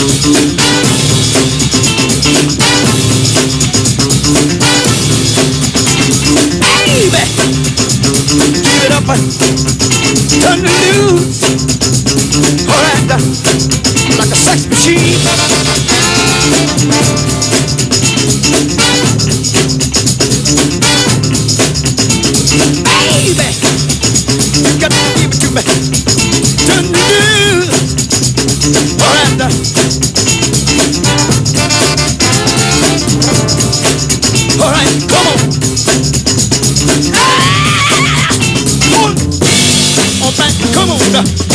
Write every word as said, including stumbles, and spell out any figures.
Baby, give it up and turn the news. Alright, like a sex machine. Baby, you got to give it to me. Turn the news. Alright, alright, come on. Ah! Come on. Alright, come on.